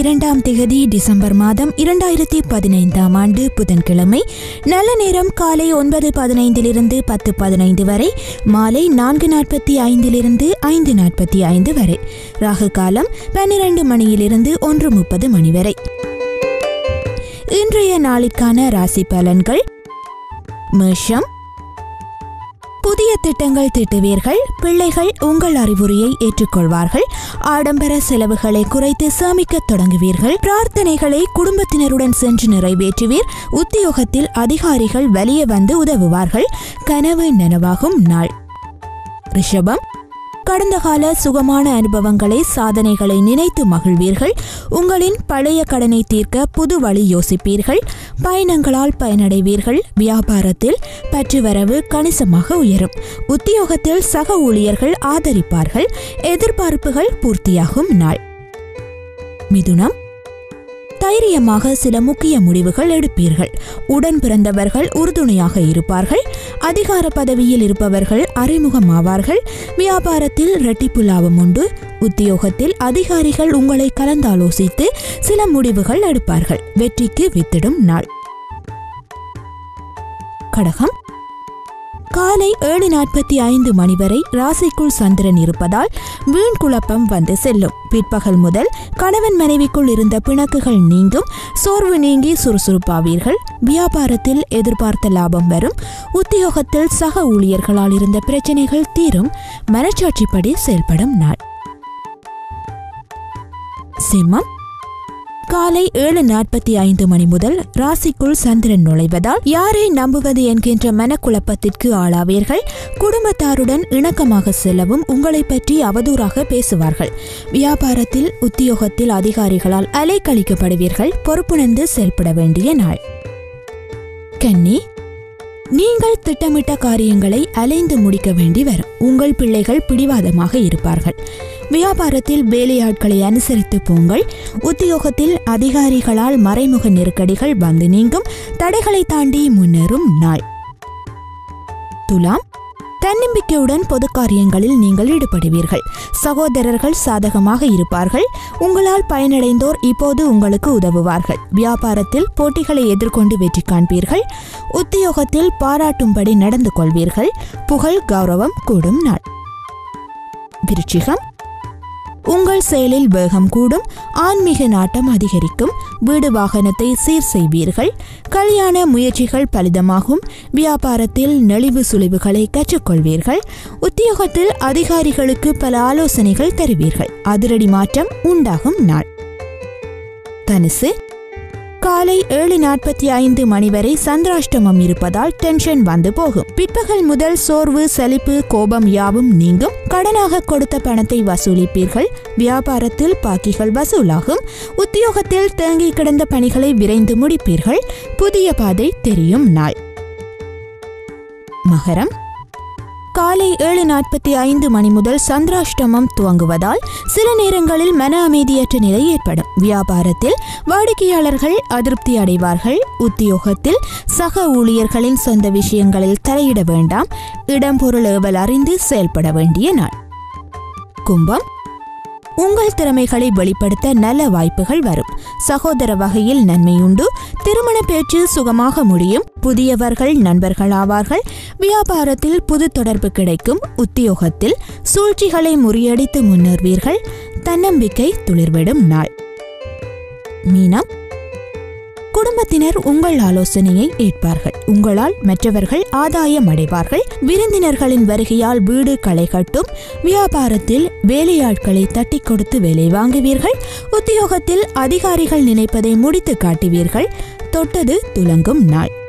2 December மாதம் 2015 ஆண்டு புதன்கிழமை. நல்ல நேரம் காலை 9:15 10:15 வரை, மாலை 4:45 5:45 வரை. ராகு காலம் 12 மணியிலிருந்து 1:30 மணி வரை. இன்றைய நாளிற்கான ராசி பலன்கள். மேஷம். புதிய திட்டங்கள் தீட்டுவீர்கள். பிள்ளைகள் உங்கள் அறிவுரையை ஏற்றுக்கொள்வார்கள். ஆடம்பர செலவுகளை குறைத்து சேமிக்க தொடங்குவீர்கள். பிரார்த்தனைகளை குடும்பத்தினருடன் சென்று நிறைவேற்றுவீர். உத்தியோகத்தில் அதிகாரிகள் வெளியே வந்து உதவுவார்கள். கனவு நனவாகும் நாள். ரிஷபம். கடந்த கால சுகமான அனுபவங்களை, சாதனைகளை நினைத்து மகிழ்வீர்கள். உங்களின் பழைய கடனை தீர்க்க புது வழி யோசிப்பீர்கள். பயணங்களால் பயனடைவீர்கள். வியாபாரத்தில் பற்றுவரவு கணிசமாக உயரும். உத்தியோகத்தில் சக ஊழியர்கள் ஆதரிப்பார்கள். எதிர்பார்ப்புகள் பூர்த்தியாகும் நாள். மிதுனம். தைரியமாக சில முக்கிய முடிவுகள் எடுப்பீர்கள். உடன் பிறந்தவர்கள் உறுதுணையாக இருப்பார்கள். அதிகார பதவியில் இருப்பவர்கள் அறிமுகமாவார்கள். வியாபாரத்தில் இரட்டிப்பு லாபம் உண்டு. உத்தியோகத்தில் அதிகாரிகள் உங்களை கலந்தாலோசித்து சில முடிவுகள் எடுப்பார்கள். வெற்றிக்கு வித்திடும் நாள். கடகம். காலை 7:45 மணி வரை ராசிக்குள் சந்திரன் இருப்பதால் வீண் குழப்பம் வந்து செல்லும். பிற்பகல் முதல் கணவன் மனைவிக்குள் இருந்த பிணக்குகள் நீங்கும். சோர்வு நீங்கி சுறுசுறுப்பாவீர்கள். வியாபாரத்தில் எதிர்பார்த்த லாபம் வரும். உத்தியோகத்தில் சக ஊழியர்களால் இருந்த பிரச்சனைகள் தீரும். மனச்சாட்சிப்படி செயல்படும் நாள். சிம்மம். காலை 7:45 மணி முதல் ராசிக்குள் சந்திரன் நுழைவதால் யாரை நம்புவது என்கின்ற மனக்குழப்பத்திற்கு ஆளாவீர்கள். குடும்பத்தாருடன் இணக்கமாக செல்லவும் உங்களை பற்றி அவதூறாக பேசுவார்கள். வியாபாரத்தில் உத்தியோகத்தில் அதிகாரிகளால் அலைக்கழிக்கப்படுவீர்கள். பொறுப்புணர்ந்து செயல்பட வேண்டிய நாள். கன்னி. நீங்கள் திட்டமிட்ட காரியங்களை அலைந்து முடிக்க வேண்டி வரும். உங்கள் பிள்ளைகள் பிடிவாதமாக இருப்பார்கள். வியாபாரத்தில் வேலையாட்களை அனுசரித்து போங்கள். உத்தியோகத்தில் அதிகாரிகளால் மறைமுக நெருக்கடிகள் வந்து நீங்கும். தடைகளை தாண்டி முன்னேறும் நாள். துலாம். தன்னம்பிக்கையுடன் பொது காரியங்களில் நீங்கள் ஈடுபடுவீர்கள். சகோதரர்கள் சாதகமாக இருப்பார்கள். உங்களால் பயனடைந்தோர் இப்போது உங்களுக்கு உதவுவார்கள். வியாபாரத்தில் போட்டிகளை எதிர்கொண்டு வெற்றி காண்பீர்கள். உத்தியோகத்தில் பாராட்டும்படி நடந்து கொள்வீர்கள். புகழ் கௌரவம் கூடும் நாள். விருச்சிகம். உங்கள் செயலில் வேகம் கூடும். ஆன்மீக நாட்டம் அதிகரிக்கும். வீடு வாகனத்தை சீர் செய்வீர்கள். கல்யாண முயற்சிகள் பலிதமாகும். வியாபாரத்தில் நெளிவு சுழிவுகளை கற்றுக்கொள்வீர்கள். உத்தியோகத்தில் அதிகாரிகளுக்கு பல ஆலோசனைகள் தருவீர்கள். அதிரடி மாற்றம் உண்டாகும் நாள். தனுசு. காலை 7:45 மணி வரை சந்திராஷ்டமம் இருப்பதால் டென்ஷன் வந்து போகும். பிற்பகல் முதல் சோர்வு, சலிப்பு, கோபம் யாவும் நீங்கும். கடனாக கொடுத்த பணத்தை வசூலிப்பீர்கள். வியாபாரத்தில் பாக்கிகள் வசூலாகும். உத்தியோகத்தில் தேங்கி கிடந்த பணிகளை விரைந்து முடிப்பீர்கள். புதிய பாதை தெரியும் நாள். மகரம். காலை 7:45 மணி முதல் சந்திராஷ்டமம் துவங்குவதால் சில நேரங்களில் மன அமைதியற்ற நிலை ஏற்படும். வியாபாரத்தில் வாடிக்கையாளர்கள் அதிருப்தி அடைவார்கள். உத்தியோகத்தில் சக ஊழியர்களின் சொந்த விஷயங்களில் தலையிட வேண்டாம். இடம் பொருள் ஏவல் அறிந்து செயல்பட வேண்டிய நாள். கும்பம். உங்கள் திறமைகளை வெளிப்படுத்த நல்ல வாய்ப்புகள் வரும். சகோதர வகையில் நன்மையுண்டு. திருமண பேச்சு சுகமாக முடியும். புதியவர்கள் நண்பர்கள் ஆவார்கள். வியாபாரத்தில் புது தொடர்பு கிடைக்கும். உத்தியோகத்தில் சூழ்ச்சிகளை முறியடித்து முன்னேறுவீர்கள். தன்னம்பிக்கை துளிர்விடும் நாள். மீனம். குடும்பத்தினர் உங்கள் ஆலோசனையை ஏற்பார்கள். உங்களால் மற்றவர்கள் ஆதாயம் அடைவார்கள். விருந்தினர்களின் வருகையால் வீடு களை கட்டும். வியாபாரத்தில் வேலையாட்களை தட்டி கொடுத்து வேலை வாங்குவீர்கள். உத்தியோகத்தில் அதிகாரிகள் நினைப்பதை முடித்து காட்டுவீர்கள். தொட்டது துலங்கும் நாள்.